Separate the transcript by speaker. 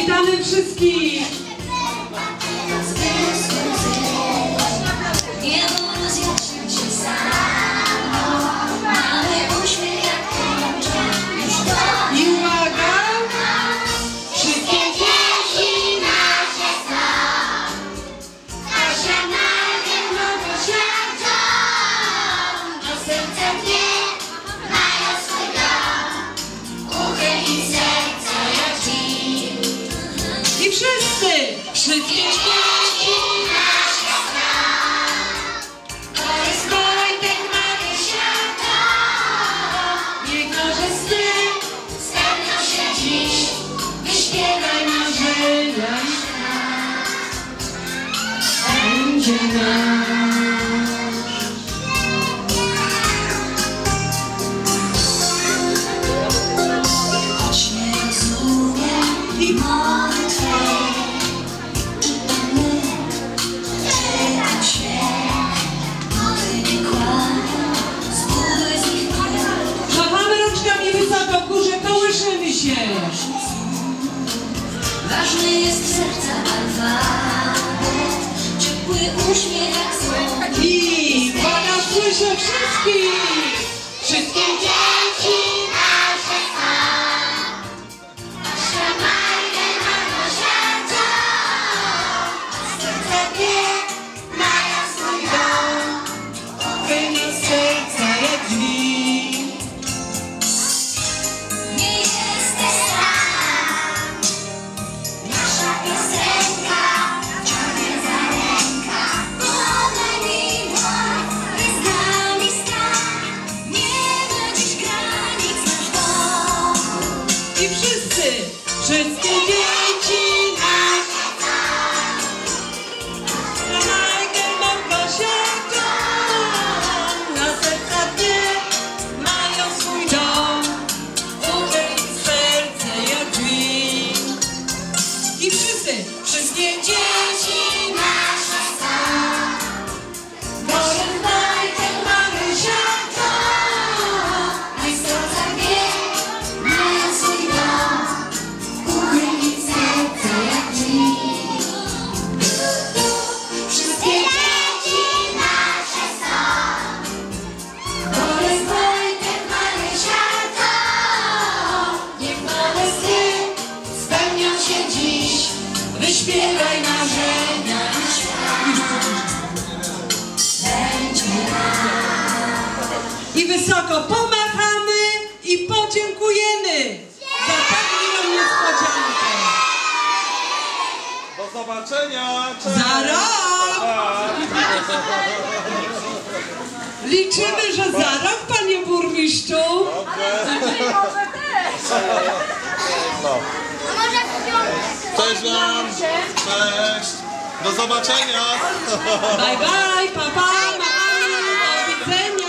Speaker 1: Witamy wszystkich! I uwaga! Wszystkie dzieci nasze są, Kasia największego świata, a serce dnie mają swój dom, uchy i serca jak drzwi. I wszyscy! Wszystkie dzieci nasze są, to jest Wojtek Marysiaka, niech nasze sny spełnią się dziś, wyśpiewaj marzenia i będzie nasz. Choć nie rozumiem i mowy twej, czy to my, czy ten śmiech, mowy nie kłamią, zbuduj z nich mnie. Machamy rączkami wysoko w górze, kołyszymy się.
Speaker 2: Ważny jest serca alfabet, ciepły uśmiech jak słoń.
Speaker 1: I uwaga, słyszę wszystkich! Wszystkie dzieci nasze są, nasze majne mają serca, serce dwie mają swój dom, uchyli serca jak drzwi.
Speaker 2: Nie jesteś sam, nasza piosenka ciągnie za ręka. Podaj mi dłoń, jest z nami stan, nie ma dziś granic nasz dom.
Speaker 1: I wszyscy, wszystkie dzieci nasze są, najpierw Gosiaka, na serca dnie mają swój dom, uchyli serce jak drzwi. I wszyscy, wszystkie dzieci nasze są, Boże Wojtek Marysiaka,
Speaker 2: Niech serca wie, mają swój dom, uchyli serce jak drzwi.
Speaker 1: wszystkie dzieci nasze są,
Speaker 2: Borys, Wojtek, Marysiaka,
Speaker 1: niech nowe sny spełnią się dziś, wyśpiewaj marzenia i świat. I wysoko pomachamy i podziękujemy za tak miłą niespodziankę.
Speaker 3: Do zobaczenia! Cześć.
Speaker 1: Za rok! Liczymy, że za rok, panie burmistrzu.
Speaker 3: No. Cześć wam! Cześć! Do zobaczenia!
Speaker 1: Bye bye, pa pa, do widzenia.